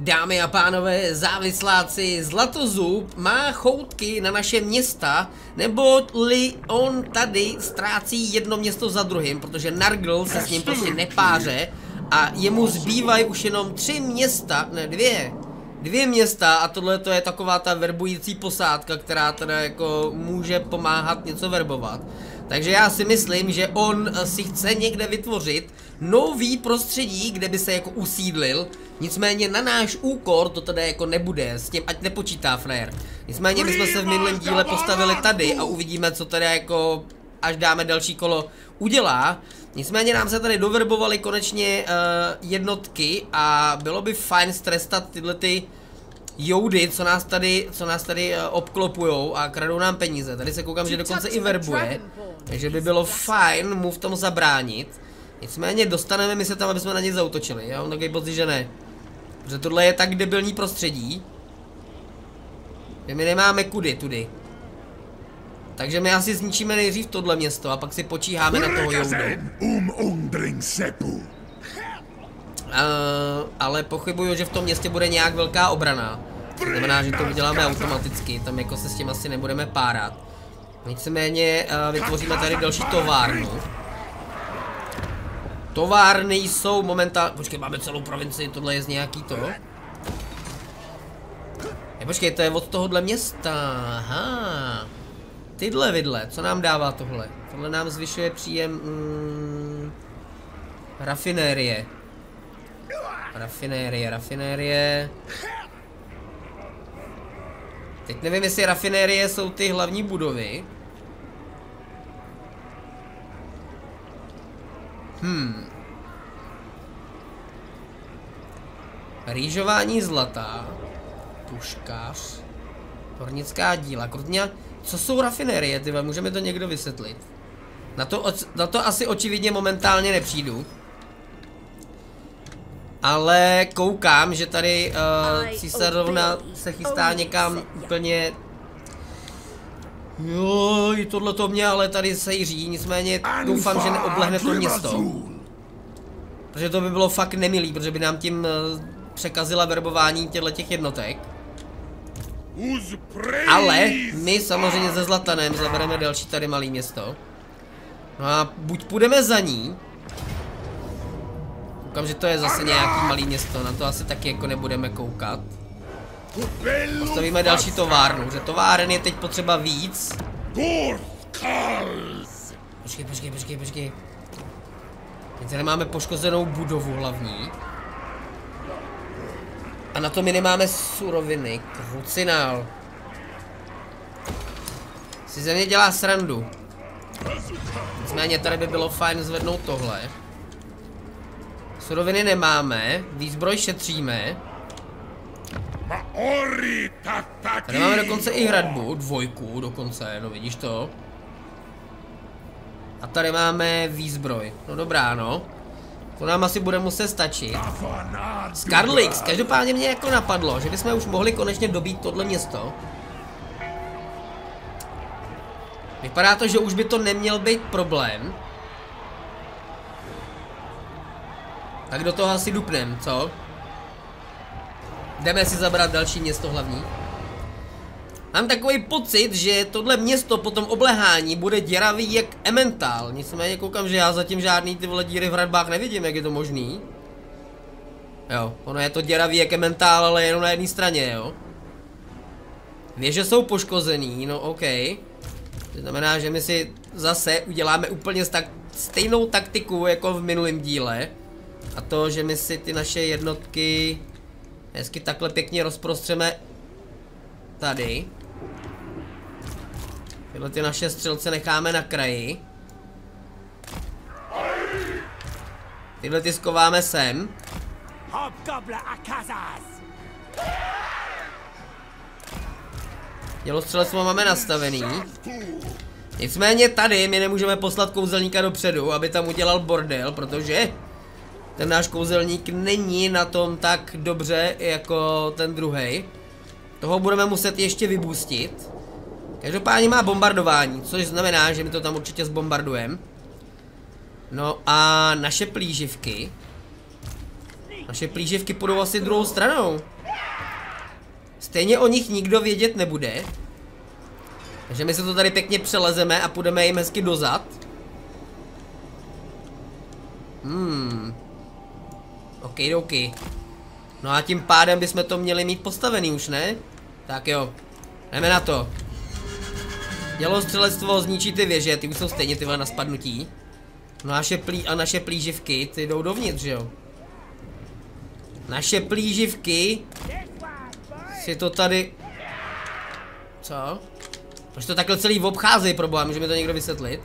Dámy a pánové, závisláci, Zlatozub má choutky na naše města, neboť-li on tady ztrácí jedno město za druhým, protože Nargl se s ním prostě nepáře a jemu zbývají už jenom 3 města, ne 2 města a tohle to je taková ta verbující posádka, která teda jako může pomáhat něco verbovat. Takže já si myslím, že on si chce někde vytvořit nový prostředí, kde by se jako usídlil. Nicméně na náš úkor to teda jako nebude, s tím ať nepočítá frajer. Nicméně my jsme se v minulém díle postavili tady a uvidíme, co teda jako až dáme další kolo udělá. Nicméně nám se tady doverbovali konečně jednotky a bylo by fajn strestat tyhle ty joudy, co nás tady obklopujou a kradou nám peníze. Tady se koukám, že dokonce i verbuje, takže by bylo fajn mu v tom zabránit. Nicméně dostaneme my se tam, aby jsme na ně zaútočili. Já mám takový pocit, že ne. Protože tohle je tak debilní prostředí, že my nemáme kudy tudy. Takže my asi zničíme nejdřív tohle město a pak si počíháme na toho joudu. Ale pochybuju, že v tom městě bude nějak velká obrana. To znamená, že to uděláme automaticky, tam jako se s tím asi nebudeme párat. Nicméně vytvoříme tady další továrnu. Továrny jsou momentálně... Počkej, máme celou provincii, tohle je z nějaký to. Počkej, to je od tohohle města, aha. Tyhle vidle, co nám dává tohle? Tohle nám zvyšuje příjem... rafinérie. Rafinérie. Teď nevím, jestli rafinérie jsou ty hlavní budovy. Rýžování zlata. Puškař. Hornická díla. Krutně, co jsou rafinérie, tyhle? Může mi to někdo vysvětlit? Na to asi očividně momentálně nepřijdu. Ale koukám, že tady císařovna se chystá někam úplně... Joj, tohle to mě ale tady sejří, nicméně doufám, že neoblehne to město. Protože to by bylo fakt nemilý, protože by nám tím překazila verbování těchto jednotek. Ale my samozřejmě se Zlatanem zabereme další tady malé město. No a buď půjdeme za ní. Koukám, že to je zase nějaký malý město, na to asi taky jako nebudeme koukat. Postavíme další továrnu, že továren je teď potřeba víc. Počkej. Teď tady máme poškozenou budovu hlavní. A na to my nemáme suroviny, krucinál. Si ze mě dělá srandu. Nicméně tady by bylo fajn zvednout tohle. Suroviny nemáme, výzbroj šetříme. Tady máme dokonce i hradbu, 2 dokonce, no vidíš to. A tady máme výzbroj, no dobrá no. To nám asi bude muset stačit. Skarlix, každopádně mě jako napadlo, že bychom už mohli konečně dobít tohle město. Vypadá to, že už by to neměl být problém. Tak do toho asi dupnem, co? Jdeme si zabrat další město hlavní. Mám takový pocit, že tohle město po tom oblehání bude děravý jak Emmental. Nicméně koukám, že já zatím žádný ty vole díry v hradbách nevidím, jak je to možný. Jo, ono je to děravý jak Emmental, ale jenom na jedné straně, jo. Věže jsou poškozený, no ok. To znamená, že my si zase uděláme úplně stejnou taktiku jako v minulém díle. A to, že my si ty naše jednotky hezky takhle pěkně rozprostřeme tady. Tyhle ty naše střelce necháme na kraji. Tyhle ty skováme sem. Dělostřelectvo máme nastavený. Nicméně tady my nemůžeme poslat kouzelníka dopředu, aby tam udělal bordel, protože ten náš kouzelník není na tom tak dobře jako ten druhej. Toho budeme muset ještě vybustit. Každopádně má bombardování, což znamená, že my to tam určitě zbombardujeme. No a naše plíživky. Naše plíživky půjdou asi druhou stranou. Stejně o nich nikdo vědět nebude. Takže my se to tady pěkně přelezeme a půjdeme jim hezky dozad. OK. No a tím pádem bychom to měli mít postavený už, ne? Tak jo. Jdeme na to. Dělostřelectvo zničí ty věže, ty už jsou stejně ty na spadnutí. No naše plíživky, ty jdou dovnitř, jo? Naše plíživky si to tady... Co? Proč to takhle celý obcházejí, proboha, může mi to někdo vysvětlit?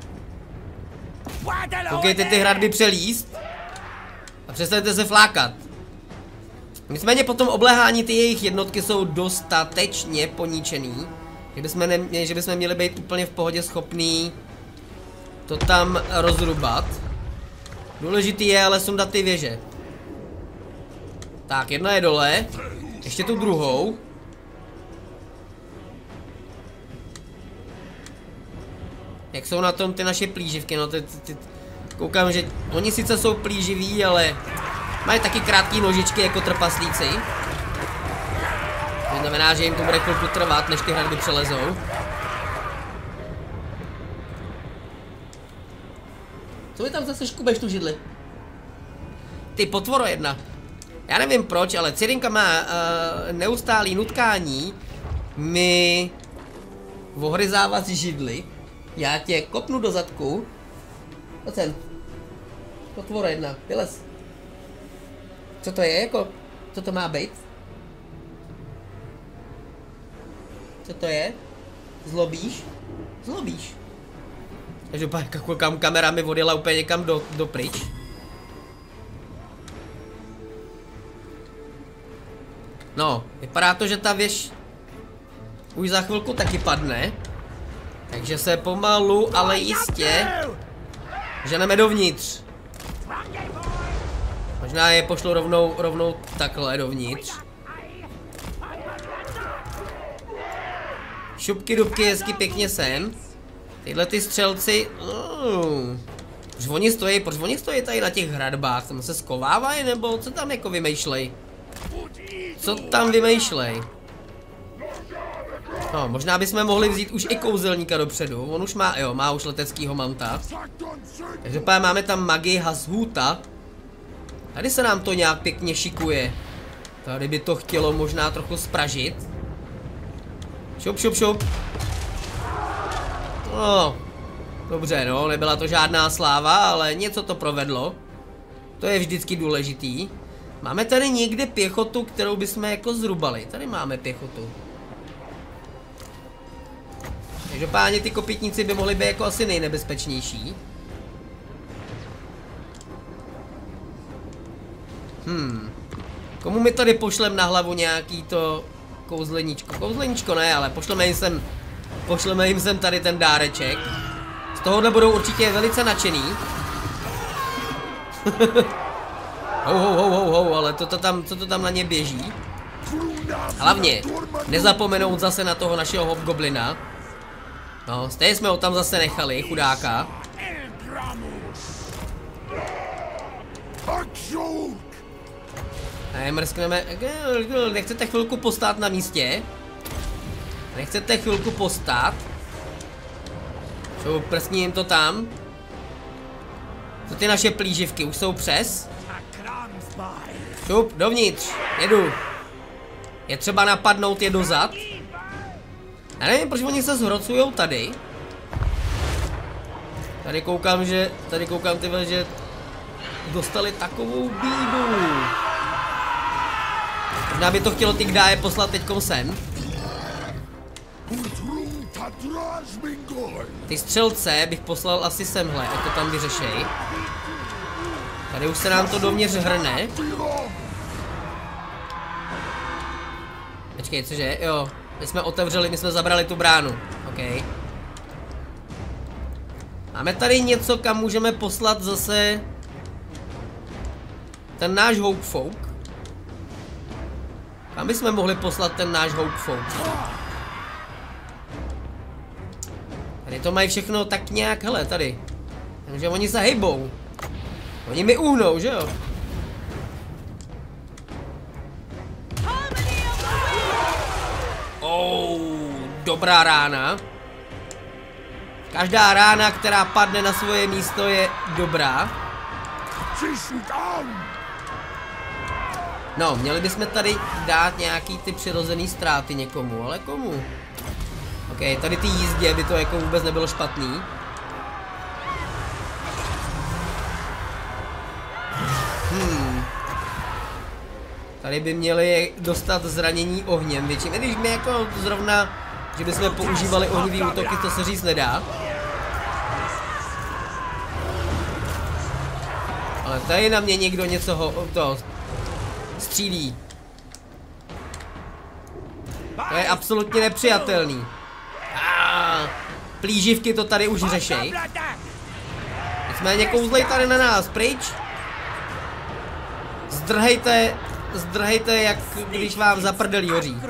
Koukejte ty hradby přelíst a přestaňte se flákat. Nicméně potom obléhání ty jejich jednotky jsou dostatečně poničený, že bychom měli být úplně v pohodě schopný to tam rozrubat. Důležitý je ale sundat ty věže. Tak, jedna je dole. Ještě tu druhou. Jak jsou na tom ty naše plíživky, no koukám, že oni sice jsou plíživí, ale mají taky krátké nožičky jako trpaslíci. To znamená, že jim to bude chvilku trvat, než ty hradby přelezou. Co mi tam zase škubeš tu židli? Ty potvoro jedna. Já nevím proč, ale Cirinka má neustálý nutkání mi ohryzávat židli. Já tě kopnu do zadku. Pojď sem. Potvoro jedna, vylez. Co to je jako? Co to má být? Co to je? Zlobíš? Zlobíš. Takže kam kamera mi odjela úplně někam do pryč. No, vypadá to, že ta věž už za chvilku taky padne. Takže se pomalu, ale jistě ženeme dovnitř. Možná je pošlu rovnou takhle dovnitř. Šupky dubky hezky pěkně sem. Tyhle ty střelci. Proč oni stojí tady na těch hradbách? Tam se skovávají nebo co tam jako vymýšlej? Co tam vymýšlej? No, možná bychom mohli vzít už i kouzelníka dopředu. On už má, jo, má už leteckýho manta. Takže máme tam magii Hashuta. Tady se nám to nějak pěkně šikuje. Tady by to chtělo možná trochu spražit. Šup. No, dobře, no, nebyla to žádná sláva, ale něco to provedlo. To je vždycky důležitý. Máme tady někde pěchotu, kterou bychom jako zrubali. Tady máme pěchotu. Každopádně ty kopytníci by mohly být jako asi nejnebezpečnější. Komu mi tady pošlem na hlavu nějaký to kouzleníčko? Kouzleníčko ne, ale pošleme jim sem tady ten dáreček. Z tohohle budou určitě velice nadšený. Ale co to tam na ně běží? Hlavně, nezapomenout zase na toho našeho hobgoblina. No, stejně jsme ho tam zase nechali, chudáka. Mrskneme. Nechcete chvilku postát na místě? Nechcete chvilku postát? Prskni jim to tam. Co ty naše plíživky? Už jsou přes? Šup, dovnitř, jedu. Je třeba napadnout je dozad. Já nevím, proč oni se zhrocujou tady. Tady koukám, tyhle, že dostali takovou bídu. Možná by to chtělo ty Gdáje poslat teďkom sem. Ty střelce bych poslal asi semhle, ať to tam vyřešej. Tady už se nám to dovnitř hrne. Počkej, cože? Jo, my jsme zabrali tu bránu. OK. Máme tady něco, kam můžeme poslat zase ten náš houkfouk. Kam bychom mohli poslat ten náš houkfouk? Tady to mají všechno tak nějak, hele, tady. Takže oni se hejbou. Oni mi uhnou, že jo? dobrá rána. Každá rána, která padne na svoje místo, je dobrá. No, měli bychom tady dát nějaký ty přirozený ztráty někomu, ale komu? Ok, tady ty jízdě by to jako vůbec nebylo špatný. Tady by měli dostat zranění ohněm větším, když my jako zrovna, že bychom používali ohnivý útoky, to se říct nedá. Ale tady na mě někdo něco střílí. To je absolutně nepřijatelný. Plíživky to tady už řešej. Nicméně kouzlej tady na nás, pryč. Zdrhejte, jak když vám za prdelí hoří.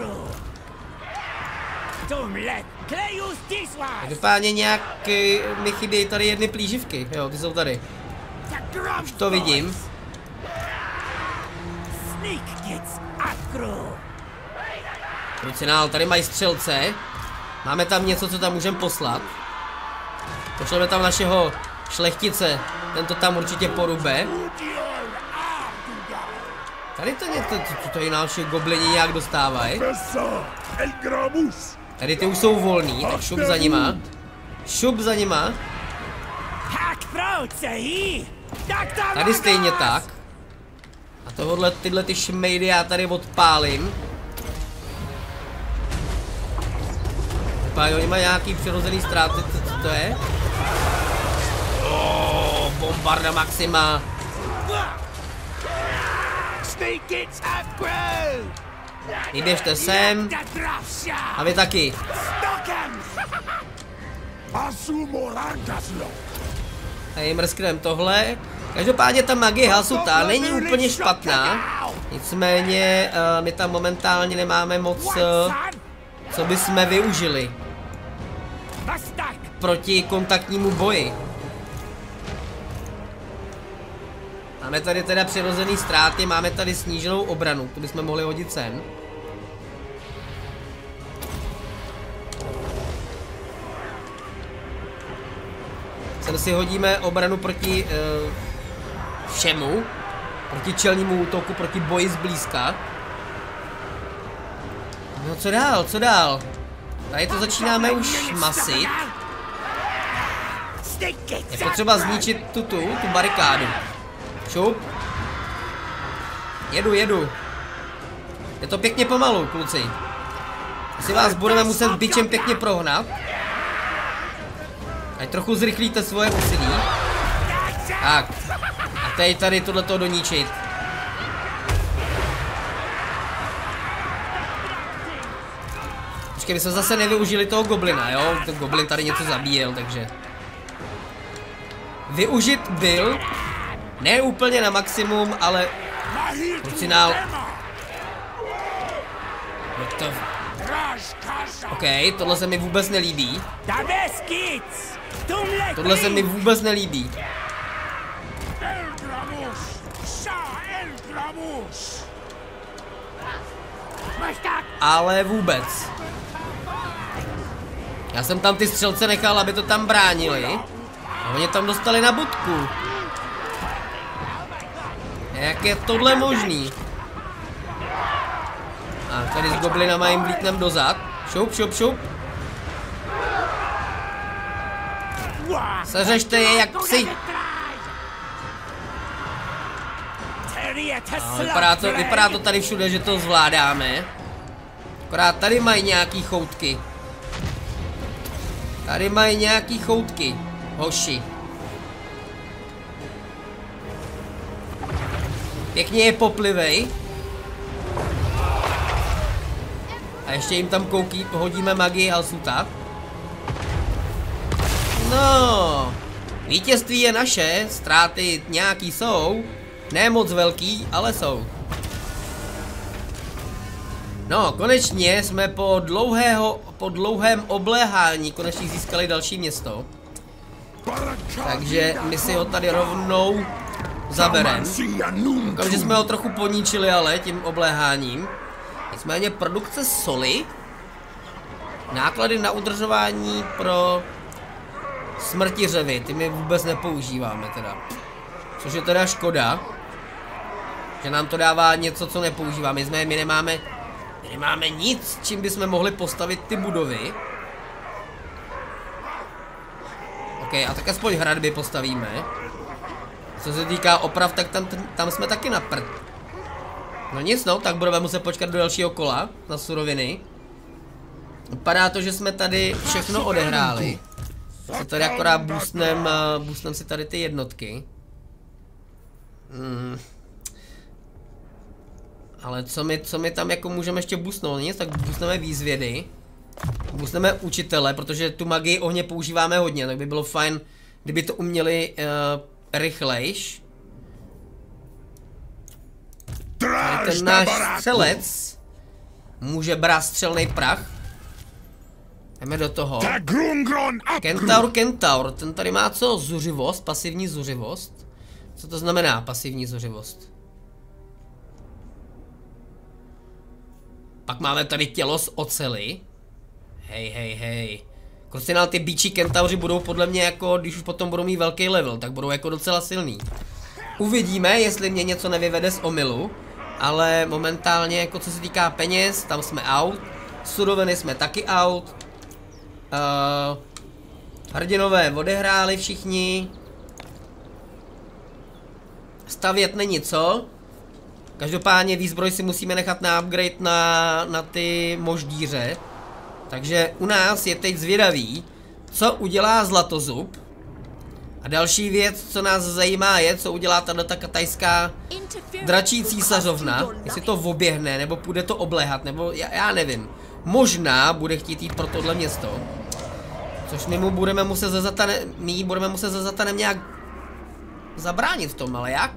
Každopádně nějak mi chybějí tady jedny plíživky, jo, ty jsou tady. Už to vidím. Krucinál, tady mají střelce. Máme tam něco, co tam můžeme poslat. Pošleme tam našeho šlechtice, ten to tam určitě porube. Tady to něco, tady naši goblini nějak dostávají. Tady ty už jsou volný, tak šup za nima. Šup za nima. Tady stejně tak. A tohle, tyhle ty šmejdy já tady odpálím. Oni mají nějaký přirozený ztráty, co to je? Bombarda Maxima. Vyběžte sem. A vy taky. A jim mrsknem tohle. Každopádně ta magie Hasuta není úplně špatná. Nicméně my tam momentálně nemáme moc, co bychom využili proti kontaktnímu boji. Máme tady teda přirozený ztráty, máme tady sníženou obranu, to bychom mohli hodit sem. Sem si hodíme obranu proti všemu, proti čelnímu útoku, proti boji zblízka. No co dál, co dál? Tady to začínáme už masit. Je potřeba zničit tu barikádu. Šup. Jedu. Je to pěkně pomalu, kluci. Asi vás budeme muset bičem pěkně prohnat. Ať trochu zrychlíte svoje úsilí. Tak. A teď tady tohleto doničit. Počkej, my jsme zase nevyužili toho goblina, jo? Ten goblin tady něco zabíjel, takže... Využit byl... Ne úplně na maximum, ale... Krucinál. OK, tohle se mi vůbec nelíbí. Tohle se mi vůbec nelíbí. Ale vůbec. Já jsem tam ty střelce nechal, aby to tam bránili. A oni tam dostali na budku. Jak je tohle možný? A tady s goblinama jim vlítnem dozad. Šup. Seřešte je jak psi. Vypadá to tady všude, že to zvládáme. Akorát tady mají nějaký choutky. Hoši. Pěkně je poplivej. A ještě jim tam hodíme magii Hasuta. No. Vítězství je naše, ztráty nějaký jsou. Ne moc velký, ale jsou. No, konečně jsme po dlouhém obléhání konečně získali další město. Takže my si ho tady rovnou zabereme. Že jsme ho trochu poničili ale tím obléháním. Nicméně produkce soli Náklady na udržování pro smrtiřevy, ty my vůbec nepoužíváme teda. Což je teda škoda. Že nám to dává něco, co nepoužíváme. My nemáme nic, čím bychom mohli postavit ty budovy. Ok, a tak aspoň hradby postavíme. Co se týká oprav, tak tam jsme taky na prd. No nic no, tak budeme muset počkat do dalšího kola na suroviny. Vypadá to, že jsme tady všechno odehráli. Co tady akorát boostnem si tady ty jednotky. Ale co my tam jako můžeme ještě boostnout? Nic, tak boostneme výzvědy. Boostneme učitele, protože tu magii ohně používáme hodně, tak by bylo fajn, kdyby to uměli rychlejš. Tady ten náš střelec může brát střelný prach. Jdeme do toho. Kentaur, ten tady má co? Zuřivost, pasivní zuřivost. Co to znamená pasivní zuřivost? Pak máme tady tělo z oceli. Hej. Prostě ty bíčí kentauři budou podle mě jako, když už potom budou mít velký level, tak budou jako docela silný. Uvidíme, jestli mě něco nevyvede z omylu. Ale momentálně, jako co se týká peněz, tam jsme out. Suroviny jsme taky out. Hrdinové odehráli všichni. Stavět není co. Každopádně výzbroj si musíme nechat na upgrade na ty moždíře. Takže u nás je teď zvědavý, co udělá Zlatozub. A další věc, co nás zajímá, je, co udělá ta katajská dračí císařovna. Jestli to oběhne, nebo půjde to obléhat, nebo já nevím. Možná bude chtít jít pro tohle město. Což my mu budeme muset za Zatanem nějak zabránit v tom, ale jak?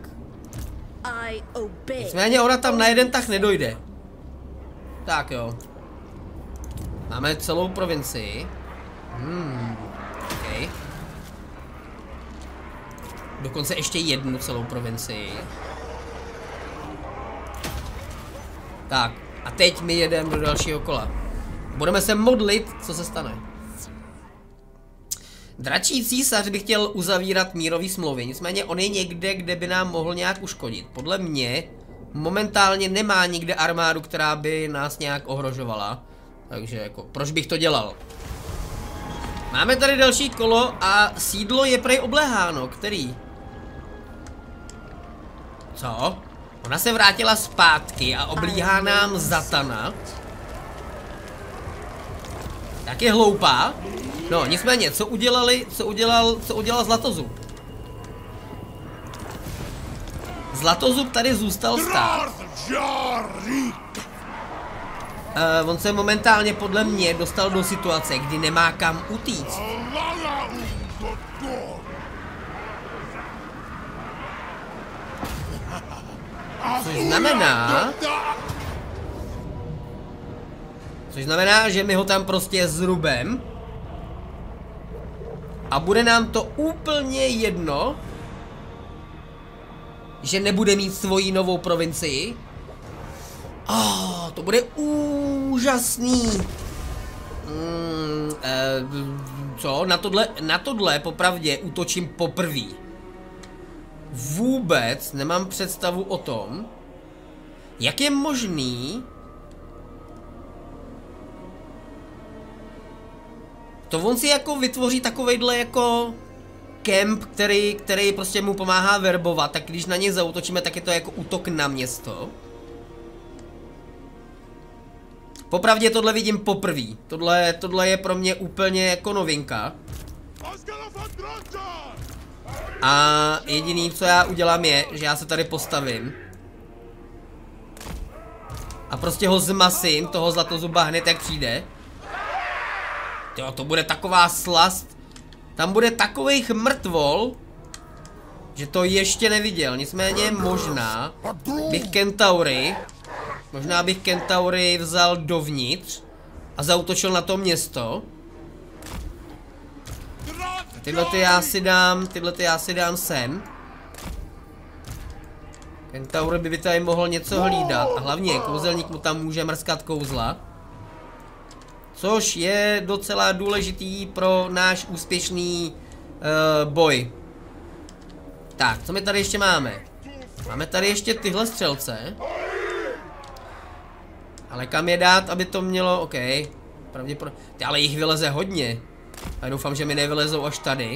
Nicméně ona tam na jeden tah nedojde. Tak jo. Máme celou provincii. Okay. Dokonce ještě jednu celou provincii. Tak, a teď my jedeme do dalšího kola. Budeme se modlit, co se stane. Dračí císař by chtěl uzavírat mírový smlouvy, nicméně on je někde, kde by nám mohl nějak uškodit. Podle mě momentálně nemá nikde armádu, která by nás nějak ohrožovala. Takže jako, proč bych to dělal? Máme tady další kolo a sídlo je prej obléháno, který? Co? Ona se vrátila zpátky a oblíhá nám Zatana. Tak je hloupá. No, nicméně, co udělal Zlatozub? Zlatozub tady zůstal stát. On se momentálně podle mě dostal do situace, kdy nemá kam utíct. Což znamená, že my ho tam prostě zrubem. A bude nám to úplně jedno, že nebude mít svoji novou provincii. To bude úžasný. Co? Na tohle popravdě útočím poprvé. Vůbec nemám představu o tom, jak je možný to on si jako vytvoří takovejhle jako kemp, který prostě mu pomáhá verbovat, tak když na něj zaútočíme, tak je to jako útok na město. Popravdě tohle vidím poprvé. Tohle je pro mě úplně jako novinka. A jediný, co já udělám, je, že já se tady postavím. A prostě ho zmasím, toho Zlatozuba hned jak přijde. Jo, to bude taková slast. Tam bude takovejch mrtvol, že to ještě neviděl. Nicméně možná bych Kentaury vzal dovnitř a zaútočil na to město. Tyhle já si dám sem. Kentaur by tady mohl něco hlídat. A hlavně kouzelník mu tam může mrskat kouzla. Což je docela důležitý pro náš úspěšný boj. Tak, co my tady ještě máme? Máme tady ještě tyhle střelce. Ale kam je dát, aby to mělo, OK. Pravděpodobně, ale jich vyleze hodně. A doufám, že mi nevylezou až tady.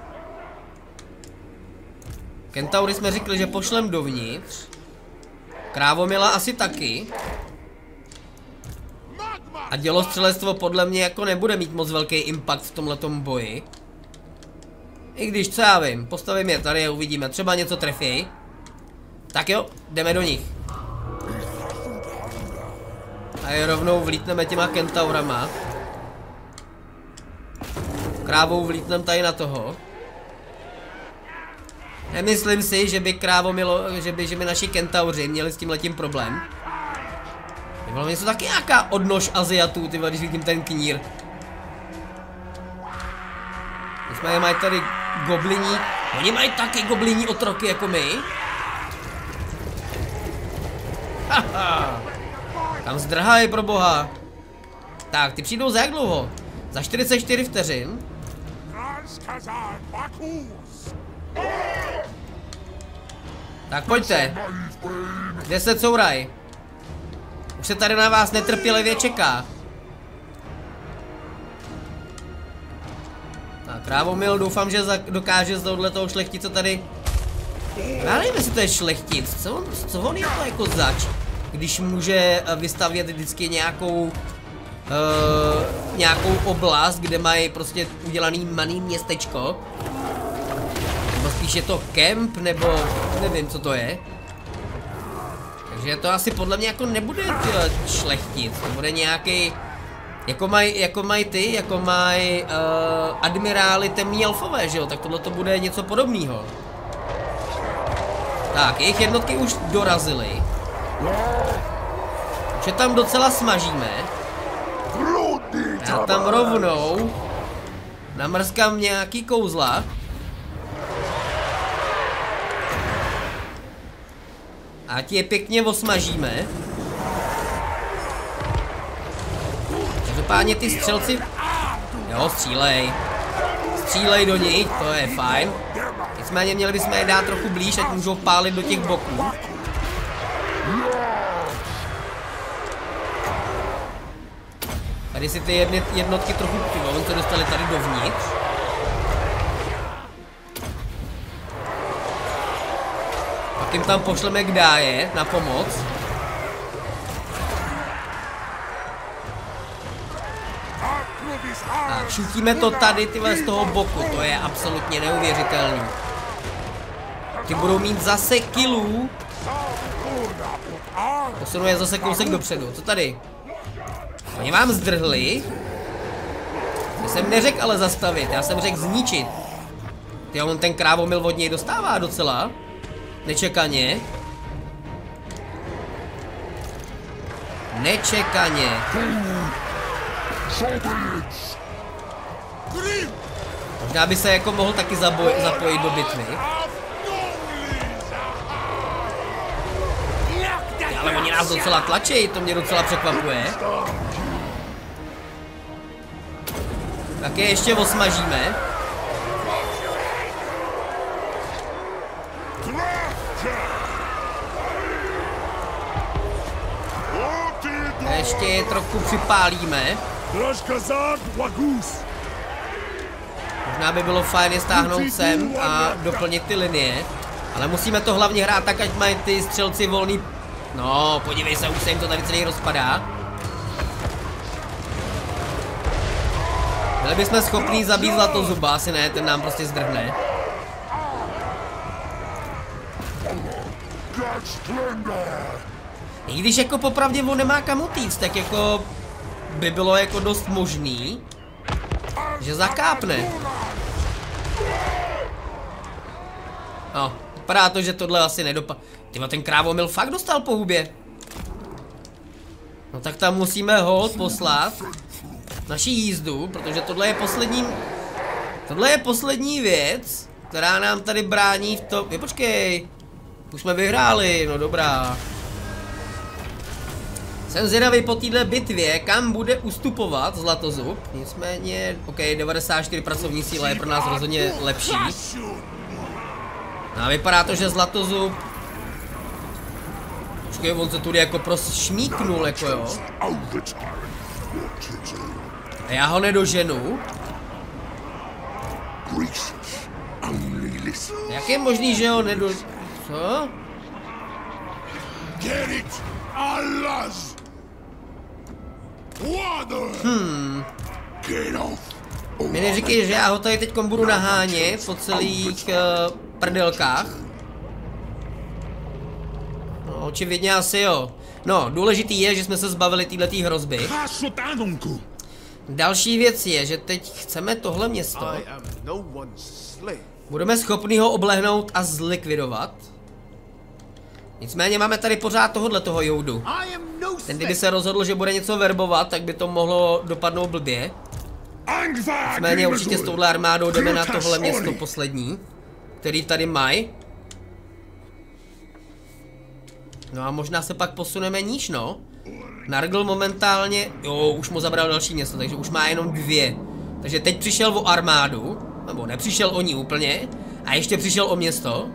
Kentaury jsme řekli, že pošlem dovnitř. Krávomila asi taky. A dělostřelectvo podle mě jako nebude mít moc velký impact v tomhletom boji. I když, co já vím, postavím je tady a uvidíme, třeba něco trefí. Tak jo, jdeme do nich. A je rovnou vlítneme těma kentaurama. Krávou vlítneme tady na toho. Nemyslím si, že by že by naši kentauři měli s tímhletím problém. Hlavně jsou taky nějaká odnož Aziatů, ty když vidím ten knír. Nicméně mají tady gobliní. Oni mají taky gobliní otroky jako my. Haha. Tam zdrhají pro boha. Tak, ty přijdou za jak dlouho? Za 44 vteřin. Tak pojďte. Kde se couraj? Už se tady na vás netrpělivě čeká. Tak, Krávomil, doufám, že dokáže z tohoto šlechtice tady. Já nevím, jestli to je šlechtic. Co on je to jako zač? Když může vystavět vždycky nějakou oblast, kde mají prostě udělaný malý městečko. Nebo spíš je to kemp, nebo nevím, co to je. Takže to asi podle mě jako nebude šlechtic, to bude nějaký, jako mají admirály temní elfové, že jo, tak tohle to bude něco podobného. Tak, jejich jednotky už dorazily. Že tam docela smažíme. Já tam rovnou namrskám nějaký kouzla. A ti je pěkně osmažíme. Každopádně ty střelci. Jo, střílej. Střílej do nich, to je fajn. Nicméně měli bychom je dát trochu blíž, ať můžou pálit do těch boků. Tady si ty jednotky trochu on se dostali tady dovnitř. Pak jim tam pošleme k dáje na pomoc. Tak, šutíme to tady tyhle z toho boku, to je absolutně neuvěřitelný. Ty budou mít zase kilů. Posunu je zase kousek dopředu, co tady? Oni vám zdrhli. Já jsem neřekl ale zastavit, já jsem řekl zničit. Ty, on ten Krávomil od něj dostává docela. Nečekaně. Nečekaně. Možná by se jako mohl taky zapojit do bitvy. Ale oni nás docela tlačí, to mě docela překvapuje. Tak je ještě osmažíme. Ještě je trochu připálíme. Možná by bylo fajn je stáhnout sem a doplnit ty linie. Ale musíme to hlavně hrát tak, ať mají ty střelci volný. No, podívej se, už se jim to tady celý rozpadá. Byli bychom schopní zabít Zlatozuba, asi ne, ten nám prostě zdrhne. I když jako popravdě on nemá kam utíct, tak jako by bylo jako dost možný, že zakápne. No, vypadá to, že tohle asi nedopadne. Tyma, ten Krávomil fakt dostal po hubě. No tak tam musíme hold poslat naši jízdu, protože tohle je poslední věc, která nám tady brání v tom. Počkej, už jsme vyhráli, no dobrá. Jsem zvědavý po této bitvě, kam bude ustupovat Zlatozub. Nicméně, OK, 94 pracovní síla je pro nás rozhodně lepší. A vypadá to, že Zlatozub... Počkej, on se tudy jako prostě šmíknul, jako jo. A já ho nedoženu. Jak je možný, že ho nedoženu? Co? Mi neříkej, že já ho tady teď budu nahánět po celých prdelkách. No, očividně asi jo. No, důležitý je, že jsme se zbavili této hrozby. Další věc je, že teď chceme tohle město. Budeme schopni ho oblehnout a zlikvidovat. Nicméně máme tady pořád toho Joudu. Ten kdyby se rozhodl, že bude něco verbovat, tak by to mohlo dopadnout blbě. Nicméně určitě s touhle armádou jdeme na tohle město poslední, který tady mají. No a možná se pak posuneme níž, no. Nargl momentálně, jo, už mu zabral další město, takže už má jenom 2. Takže teď přišel o armádu, nebo nepřišel o ní úplně, a ještě přišel o město.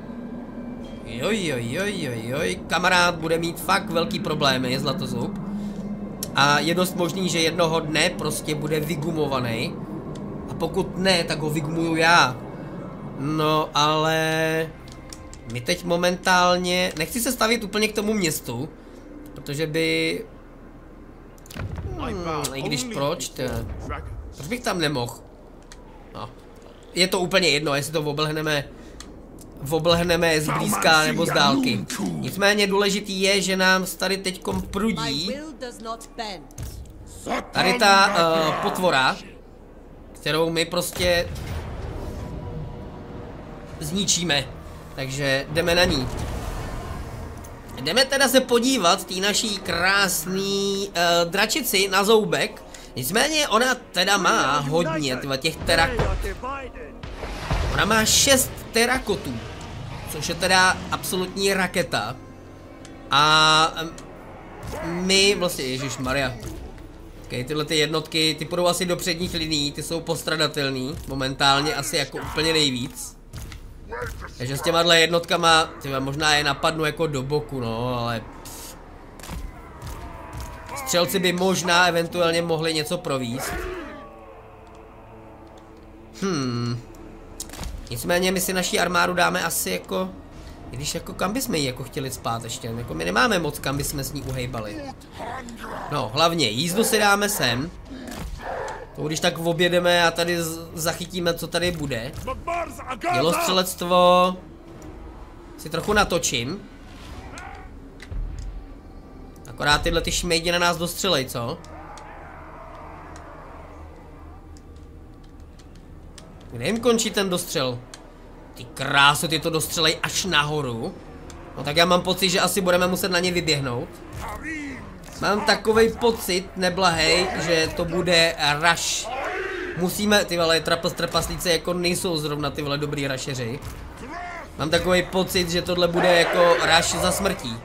Joj, kamarád bude mít fakt velký problémy, Zlatozub. A je dost možný, že jednoho dne prostě bude vygumovaný. A pokud ne, tak ho vygumuju já. No, ale... My teď momentálně... Nechci se stavit úplně k tomu městu. Protože by... I když proč? Proč bych tam nemohl? No. Je to úplně jedno, jestli to oblhneme zblízka nebo z dálky. Nicméně důležitý je, že nám tady teďkom prudí tady ta potvora, kterou my prostě zničíme. Takže jdeme na ní. Jdeme teda se podívat té naší krásný dračici na zoubek. Nicméně ona teda má hodně těch terakot. Ona má 6 terakotů, což je teda absolutní raketa. A my vlastně, ježišmarja. Okay, tyhle ty jednotky, ty půjdou asi do předních linií, ty jsou postradatelný. Momentálně asi jako úplně nejvíc. Takže s těma jednotkama, tyhle, možná je napadnu jako do boku, no, ale... Střelci by možná eventuálně mohli něco províst. Nicméně my si naší armádu dáme asi jako... I když jako kam bychom ji jako chtěli spát ještě, jako my nemáme moc kam bychom s ní uhejbali. No, hlavně jízdu si dáme sem. To když tak objedeme a tady zachytíme, co tady bude. Dělostřelectvo si trochu natočím. Akorát tyhle ty šmejdi na nás dostřelej, co? Kde jim končí ten dostřel? Ty kráso, ty to dostřelej až nahoru. No tak já mám pocit, že asi budeme muset na ně vyběhnout. Mám takovej pocit, neblahej, že to bude rush. Musíme, ty vole, trpaslíci jako nejsou zrovna ty vole dobrý rusheři. Mám takovej pocit, že tohle bude jako rush za smrtí.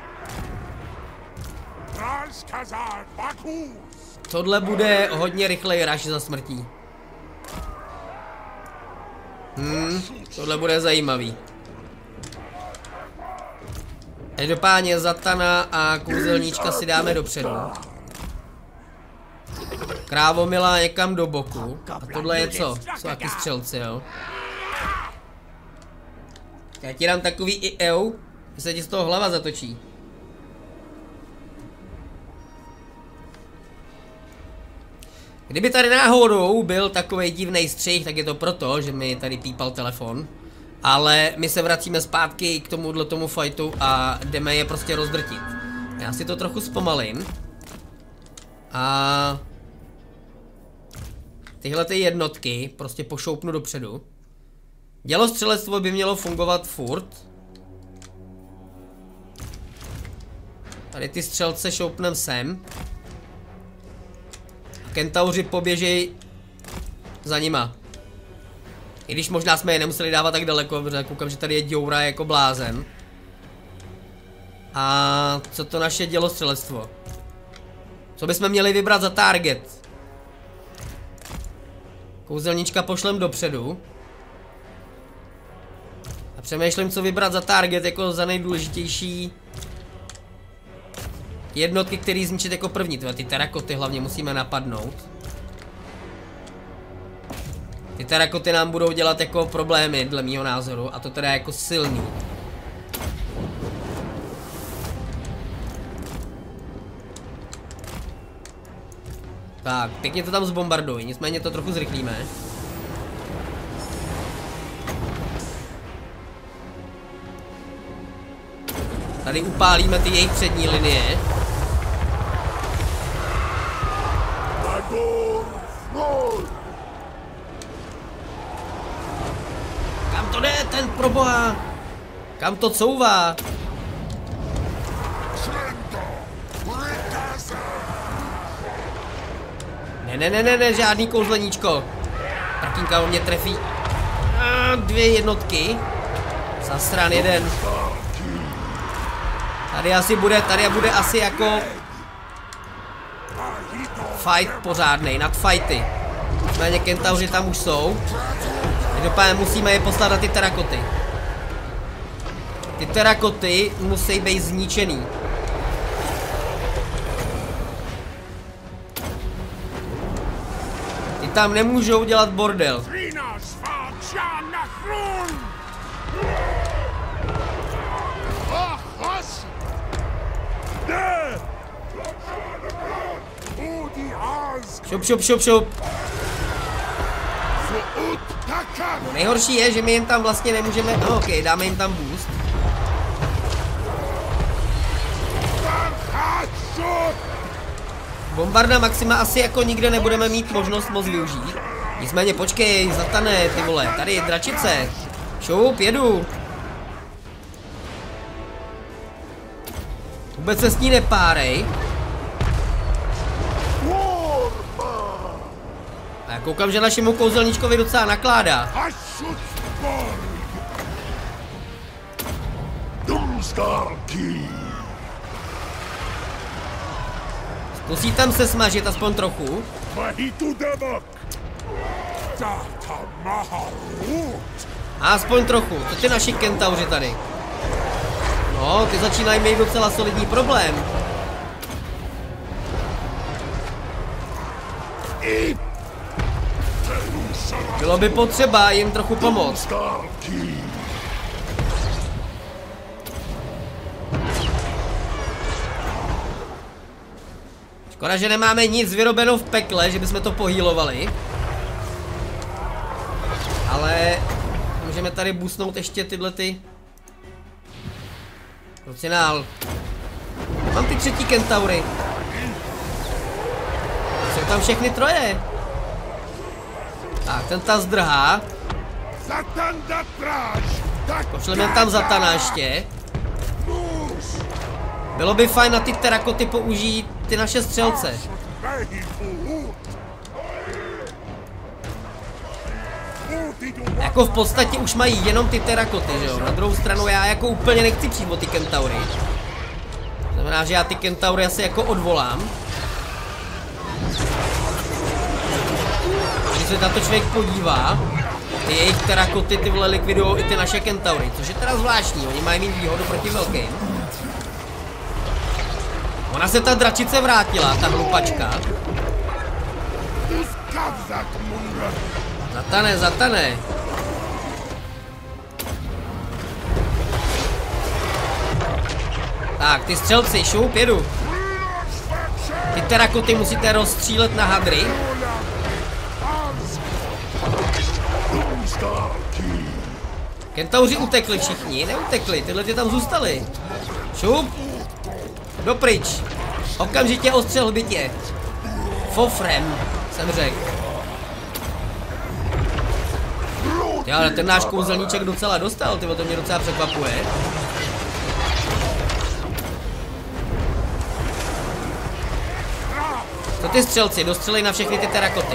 Tohle bude hodně rychlej rush za smrtí. Tohle bude zajímavý. Každopádně Zatana a kouzelníčka si dáme dopředu. Krávomila někam do boku. A tohle je co? Jsou taky střelci, jo? Já ti dám takový i že se ti z toho hlava zatočí. Kdyby tady náhodou byl takovej divnej střih, tak je to proto, že mi tady pípal telefon. Ale my se vracíme zpátky k tomu fightu a jdeme je prostě rozdrtit. Já si to trochu zpomalím. A tyhle ty jednotky prostě pošoupnu dopředu. Dělostřelectvo by mělo fungovat furt. Tady ty střelce šoupnem sem. A kentauři poběžej za nima. I když možná jsme je nemuseli dávat tak daleko, protože koukám, že tady je děura jako blázen. A co to naše dělostřelectvo? Co bychom měli vybrat za target? Kouzelnička pošlem dopředu. A přemýšlím, co vybrat za target, jako za nejdůležitější jednotky, který zničit jako první. Ty terakoty hlavně musíme napadnout. Ty terakoty nám budou dělat jako problémy, dle mýho názoru, a to teda jako silný. Tak, pěkně to tam zbombarduj, nicméně to trochu zrychlíme. Tady upálíme ty jejich přední linie. Kam to jde, ten proboha? Kam to couvá? Ne, žádný kouzleníčko. Prkínka mě trefí. A 2 jednotky. Zasran jeden. Tady bude asi jako fight pořádnej, nadfighty. Nicméně kentauři tam už jsou. Každopádně musíme je poslat na ty terakoty. Ty terakoty musí být zničený. Ty tam nemůžou dělat bordel. Šup. No, nejhorší je, že my jim tam vlastně nemůžeme... No ok, dáme jim tam boost. Bombarda Maxima asi jako nikde nebudeme mít možnost moc využít. Nicméně počkej, Zatane, ty vole, tady je dračice. Šup, jedu. Vůbec se s ní nepárej. A já koukám, že našemu kouzelníčkovi docela nakládá. Zkusí tam se smažit aspoň trochu. Aspoň trochu, to ty naši kentauři tady. No, ty začínají mít docela solidní problém. Bylo by potřeba jim trochu pomoct. Škoda, že nemáme nic vyrobeno v pekle, že bychom to pohýlovali. Ale můžeme tady boostnout ještě tyhle ty. Procinál. Mám ty 3. kentaury. Jsou tam všechny 3. Tak, ten ta zdrhá. Pošleme tam Zatana ještě. Bylo by fajn na ty terakoty použít ty naše střelce. Jako v podstatě už mají jenom ty terakoty, že jo? Na druhou stranu já jako úplně nechci přijít o ty kentaury. Znamená, že já ty kentaury asi jako odvolám. Když se na to člověk podívá, ty jejich terakoty ty vole likvidujou i ty naše kentaury, což je teda zvláštní, oni mají mít výhodu proti velkým. Ona se ta dračice vrátila, ta hlupačka. Zatane. Tak, ty střelci, šup, jedu. Ty terakoty musíte rozstřílet na hadry. Kentauři utekli všichni, neutekli, tyhle ty tam zůstali. Šup. Dopryč. Okamžitě ostřel bytě. Fofrem, jsem řekl. Jo, ale ten náš kouzelníček docela dostal, tyvo, to mě docela překvapuje. Co ty střelci, dostřelej na všechny ty terakoty.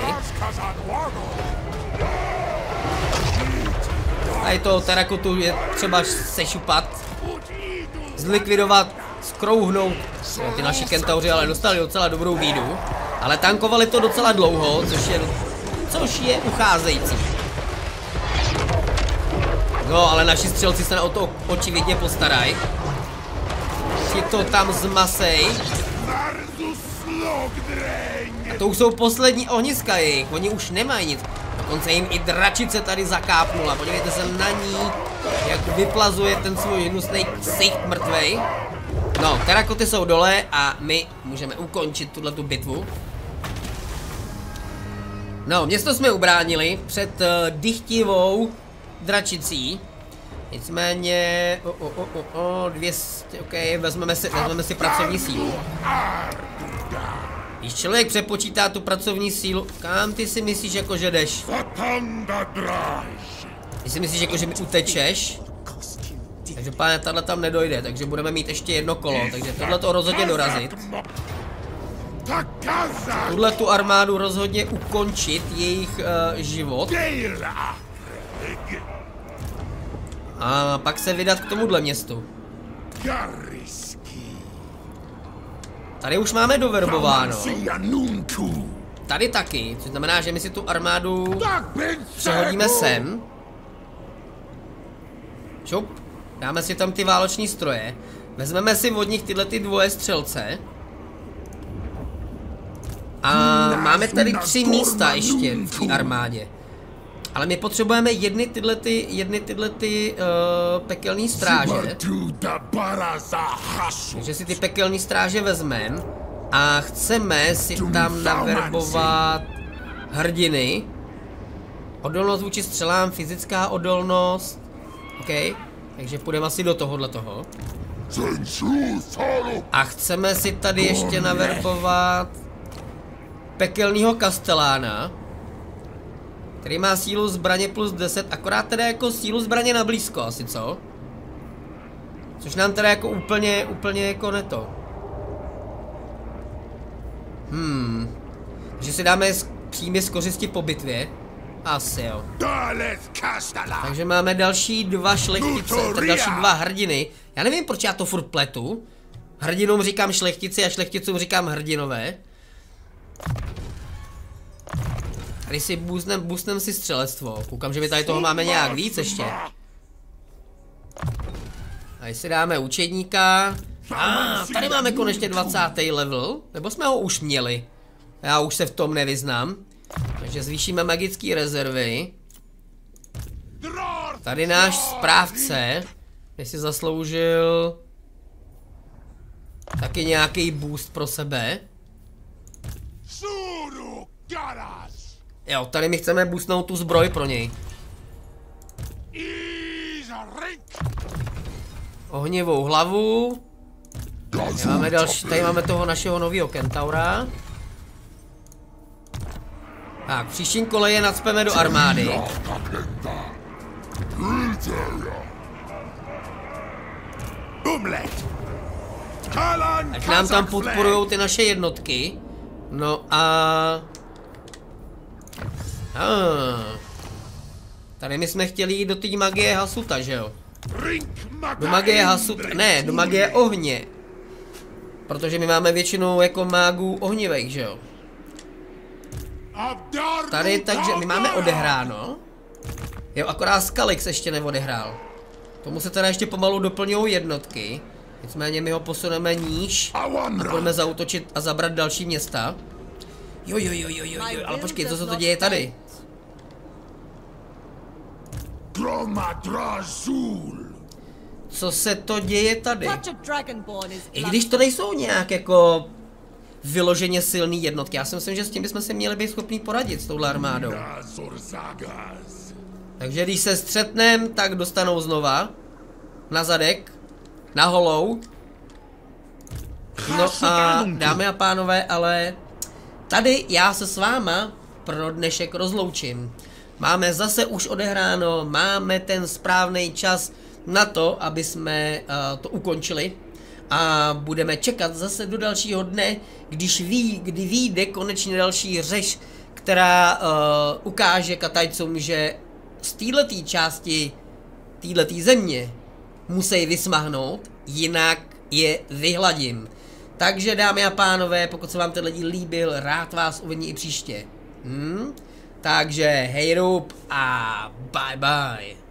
A je to terakotu je třeba sešupat. Zlikvidovat skrouhnout. Ty naši kentauři ale dostali docela dobrou bídu. Ale tankovali to docela dlouho, což je ucházející. No, ale naši střelci se o to očividně postarají. Si to tam zmasej. A to už jsou poslední ohniska jejich, oni už nemají nic. Dokonce jim i dračice tady zakápnula. Podívejte se na ní, jak vyplazuje ten svůj hnusný ksicht mrtvej. No, terakoty jsou dole a my můžeme ukončit tuhletu bitvu. No, město jsme ubránili před dychtivou dračicí. Nicméně, 200, ok, vezmeme si pracovní sílu. Když člověk přepočítá tu pracovní sílu, kam ty si myslíš, jako že jdeš? Ty si myslíš, jako že mi utečeš? Takže páně, tahle tam nedojde, takže budeme mít ještě jedno kolo, takže tohle to rozhodně dorazit. Tuhle tu armádu rozhodně ukončit jejich život. A pak se vydat k tomuhle městu. Tady už máme doverbováno. Tady taky, což znamená, že my si tu armádu přehodíme sem. Čup. Dáme si tam ty váloční stroje. Vezmeme si od nich tyhle ty dvoje střelce. A máme tady 3 místa ještě v té armádě. Ale my potřebujeme jedny tyhle pekelní stráže. Takže si ty pekelní stráže vezmeme. A chceme si tam naverbovat hrdiny. Odolnost vůči střelám, fyzická odolnost. OK, takže půjdeme asi do tohohle toho. A chceme si tady ještě naverbovat pekelného kastelána, který má sílu zbraně plus 10, akorát teda jako sílu zbraně na blízko asi, co? Což nám teda jako úplně jako neto. Takže si dáme přímě z kořisti po bitvě. Asi jo. Takže máme další 2 šlechtice, další 2 hrdiny. Já nevím, proč já to furt pletu. Hrdinům říkám šlechtici a šlechticům říkám hrdinové. Tady si boostnem si střelectvo. Koukám, že my tady toho máme nějak víc ještě. Tady si dáme učedníka. Tady máme konečně 20. level. Nebo jsme ho už měli. Já už se v tom nevyznám. Takže zvýšíme magické rezervy. Tady náš správce, který si zasloužil taky nějaký boost pro sebe. Jo, tady my chceme boostnout tu zbroj pro něj. Ohnivou hlavu. Tady máme toho našeho nového kentaura. Tak, příštím kole je nacpeme do armády. Ať nám tam podporujou ty naše jednotky. No a... Tady my jsme chtěli jít do té magie Hasuta, že jo? Do magie Hasuta, ne, do magie ohně. Protože my máme většinou jako mágů ohnivých, že jo? Tady, takže my máme odehráno. Jo, akorát Skalix ještě neodehrál. Tomu se teda ještě pomalu doplňují jednotky. Nicméně my ho posuneme níž a budeme zaútočit a zabrat další města. Jo, ale počkej, co se to děje tady? Co se to děje tady? I když to nejsou nějak jako vyloženě silný jednotky. Já si myslím, že s tím bychom se měli být schopni poradit s touhle armádou. Takže když se střetnem, tak dostanou znova na zadek, na holou. No a dámy a pánové, ale tady já se s váma pro dnešek rozloučím. Máme zase už odehráno, máme ten správný čas na to, aby jsme to ukončili. A budeme čekat zase do dalšího dne, kdy vyjde konečně další řež, která ukáže Katajcům, že z této části této země musí vysmahnout, jinak je vyhladím. Takže dámy a pánové, pokud se vám tenhle díl líbil, rád vás uvidím i příště. Takže hej rub a bye bye.